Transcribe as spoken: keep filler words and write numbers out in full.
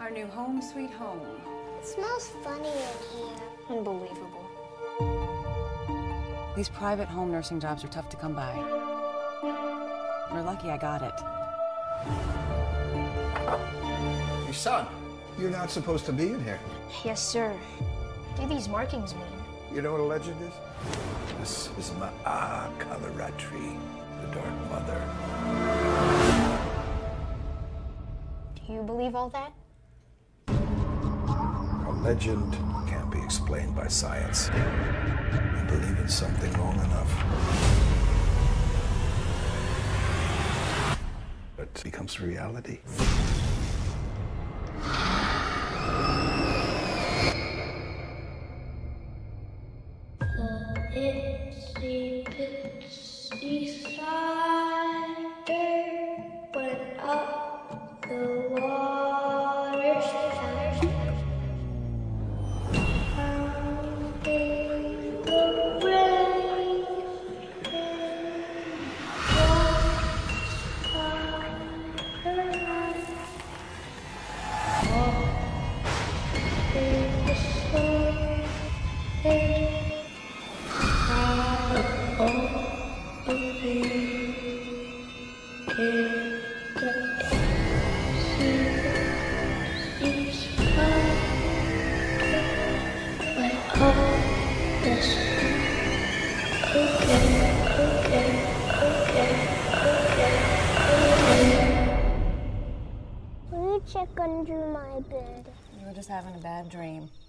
Our new home, sweet home. It smells funny in here. Unbelievable. These private home nursing jobs are tough to come by. We're lucky I got it. Your son, you're not supposed to be in here. Yes, sir. What do these markings mean? You know what a legend is? This is Ma'a Kalaratri, the Dark Mother. Do you believe all that? A legend can't be explained by science. You believe in something long enough, it becomes reality. The Itsy Bitsy spider went up the water spout, found in the rain, walked by her light, walked in the sun, and Will you check under my bed? You were just having a bad dream.